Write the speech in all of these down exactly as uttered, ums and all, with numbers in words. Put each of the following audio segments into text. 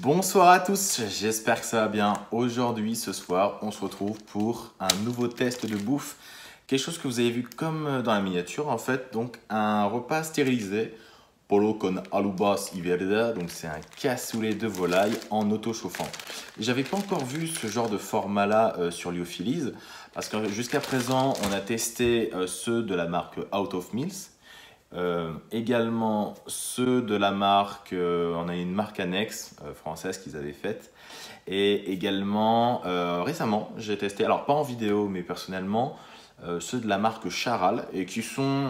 Bonsoir à tous, j'espère que ça va bien. Aujourd'hui, ce soir, on se retrouve pour un nouveau test de bouffe. Quelque chose que vous avez vu comme dans la miniature, en fait, donc un repas stérilisé. Pollo con alubas y verde, donc c'est un cassoulet de volaille en auto-chauffant. J'avais pas encore vu ce genre de format-là euh, sur Lyophilis, parce que jusqu'à présent, on a testé euh, ceux de la marque Out of Meals. Euh, également ceux de la marque, euh, on a une marque annexe euh, française qu'ils avaient faite. Et également euh, récemment, j'ai testé, alors pas en vidéo, mais personnellement, euh, ceux de la marque Charal et qui sont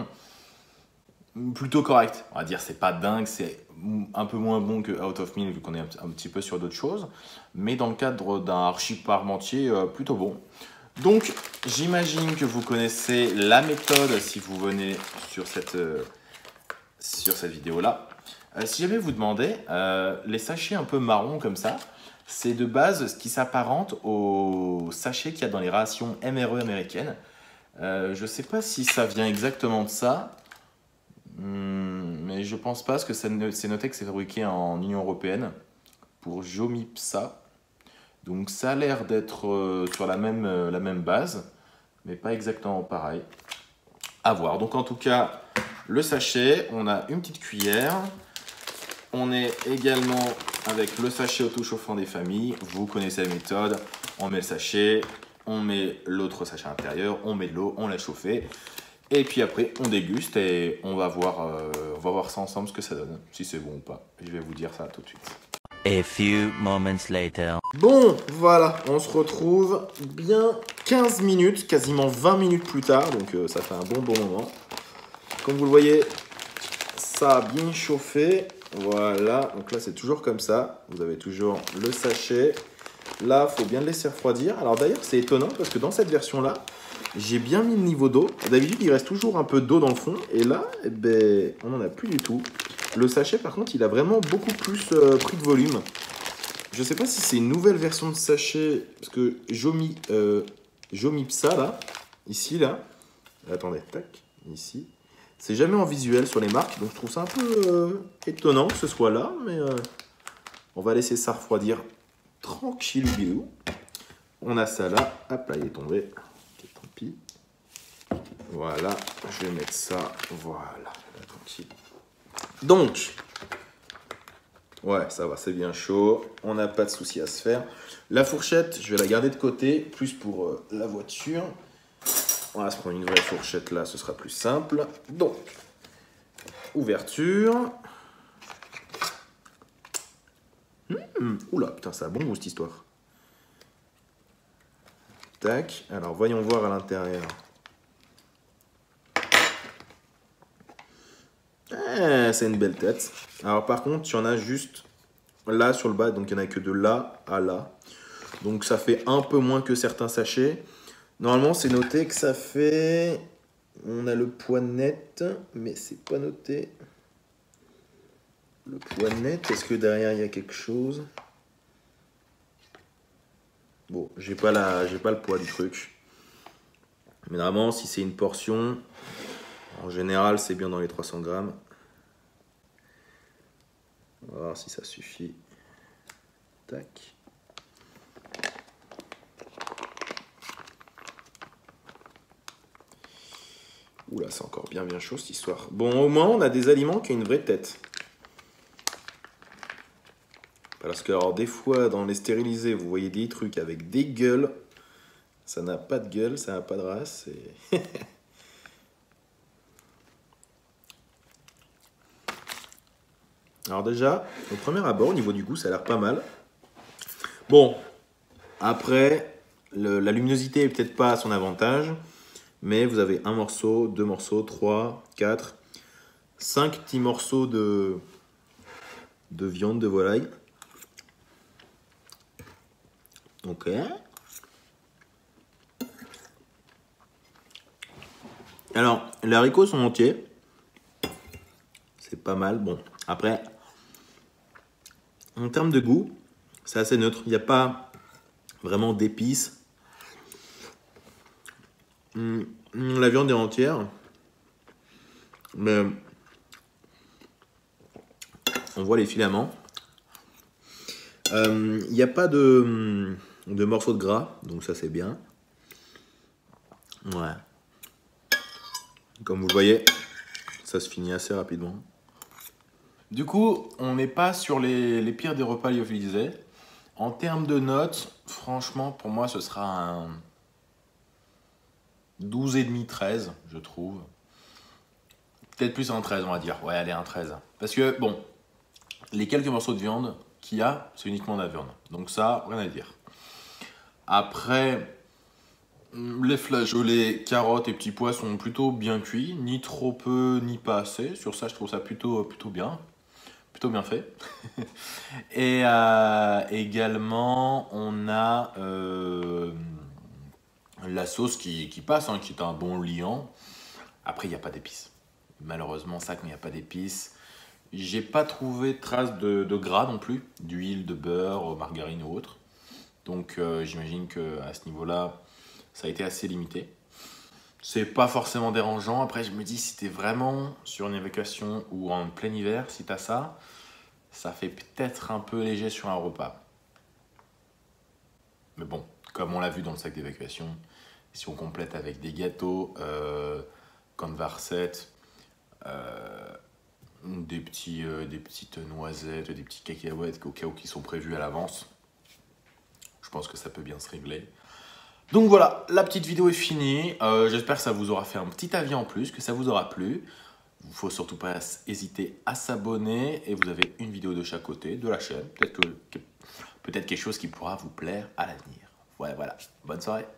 plutôt corrects. On va dire, c'est pas dingue, c'est un peu moins bon que Out of Meal vu qu'on est un, un petit peu sur d'autres choses. Mais dans le cadre d'un archi parmentier, euh, plutôt bon. Donc, j'imagine que vous connaissez la méthode si vous venez sur cette, euh, sur cette vidéo-là. Euh, si jamais vous demandez, euh, les sachets un peu marrons comme ça, c'est de base ce qui s'apparente aux sachets qu'il y a dans les rations M R E américaines. Euh, je ne sais pas si ça vient exactement de ça, hum, mais je pense pas parce que c'est noté que c'est fabriqué en Union Européenne pour Jomipsa. Donc ça a l'air d'être euh, sur la même, euh, la même base, mais pas exactement pareil. À voir. Donc en tout cas, le sachet, on a une petite cuillère. On est également avec le sachet auto-chauffant des familles. Vous connaissez la méthode. On met le sachet, on met l'autre sachet à l'intérieur, on met de l'eau, on l'a chauffé. Et puis après, on déguste et on va voir, euh, on va voir ça ensemble ce que ça donne, si c'est bon ou pas. Je vais vous dire ça tout de suite. A few moments later. Bon, voilà, on se retrouve bien quinze minutes, quasiment vingt minutes plus tard, donc euh, ça fait un bon bon moment. Comme vous le voyez, ça a bien chauffé, voilà, donc là c'est toujours comme ça, vous avez toujours le sachet. Là, il faut bien le laisser refroidir. Alors d'ailleurs, c'est étonnant parce que dans cette version-là, j'ai bien mis le niveau d'eau. D'habitude, il reste toujours un peu d'eau dans le fond, et là, eh ben, on n'en a plus du tout. Le sachet, par contre, il a vraiment beaucoup plus euh, pris de volume. Je ne sais pas si c'est une nouvelle version de sachet, parce que Jomi, euh, Jomipsa, là, ici, là, attendez, tac, ici, c'est jamais en visuel sur les marques, donc je trouve ça un peu euh, étonnant que ce soit là, mais euh, on va laisser ça refroidir tranquillou. On a ça là, hop là, il est tombé, okay, tant pis. Voilà, je vais mettre ça, voilà, là, tranquille. Donc, ouais, ça va, c'est bien chaud. On n'a pas de souci à se faire. La fourchette, je vais la garder de côté, plus pour euh, la voiture. On va se prendre une vraie fourchette là, ce sera plus simple. Donc, ouverture. Mmh, oula, putain, ça a bon goût cette histoire. Tac, alors voyons voir à l'intérieur. Ah, c'est une belle tête. Alors par contre, il y en a juste là sur le bas, donc il n'y en a que de là à là. Donc ça fait un peu moins que certains sachets. Normalement, c'est noté que ça fait... On a le poids net, mais c'est pas noté. Le poids net, est-ce que derrière il y a quelque chose? Bon, j'ai pas la... j'ai pas le poids du truc. Mais normalement, si c'est une portion, en général, c'est bien dans les trois cents grammes. On va voir si ça suffit. Tac. Oula, c'est encore bien bien chaud cette histoire. Bon, au moins, on a des aliments qui ont une vraie tête. Parce que, alors, des fois, dans les stérilisés, vous voyez des trucs avec des gueules. Ça n'a pas de gueule, ça n'a pas de race. Et... Alors déjà, au premier abord, au niveau du goût, ça a l'air pas mal. Bon, après, le, la luminosité est peut-être pas à son avantage, mais vous avez un morceau, deux morceaux, trois, quatre, cinq petits morceaux de, de viande de volaille. Ok. Alors, les haricots sont entiers. C'est pas mal. Bon, après... En termes de goût, c'est assez neutre. Il n'y a pas vraiment d'épices. Mmh, la viande est entière. Mais on voit les filaments. Il n'y a pas de, de morceaux de gras, donc ça c'est bien. Ouais. Comme vous le voyez, ça se finit assez rapidement. Du coup, on n'est pas sur les, les pires des repas lyophilisés. En termes de notes, franchement, pour moi, ce sera un douze virgule cinq treize, je trouve. Peut-être plus un treize, on va dire. Ouais, allez, un treize. Parce que, bon, les quelques morceaux de viande qu'il y a, c'est uniquement de la viande. Donc ça, rien à dire. Après, les flageolets, carottes et petits pois sont plutôt bien cuits. Ni trop peu, ni pas assez. Sur ça, je trouve ça plutôt, plutôt bien. Plutôt bien fait. Et euh, également, on a euh, la sauce qui, qui passe, hein, qui est un bon liant. Après, il n'y a pas d'épices. Malheureusement, ça, quand il n'y a pas d'épices, j'ai pas trouvé de traces de, de gras non plus, d'huile, de beurre, margarine ou autre. Donc, euh, j'imagine qu'à ce niveau-là, ça a été assez limité. C'est pas forcément dérangeant. Après, je me dis, si t'es vraiment sur une évacuation ou en plein hiver, si t'as ça, ça fait peut-être un peu léger sur un repas. Mais bon, comme on l'a vu dans le sac d'évacuation, si on complète avec des gâteaux, euh, cornes varsettes, euh, des, petits, euh, des petites noisettes, des petits cacahuètes au cas où qui sont prévus à l'avance, je pense que ça peut bien se régler. Donc voilà, la petite vidéo est finie. Euh, J'espère que ça vous aura fait un petit avis en plus, que ça vous aura plu. Il ne faut surtout pas hésiter à s'abonner et vous avez une vidéo de chaque côté de la chaîne. Peut-être que, peut-être quelque chose qui pourra vous plaire à l'avenir. Ouais, voilà. Bonne soirée.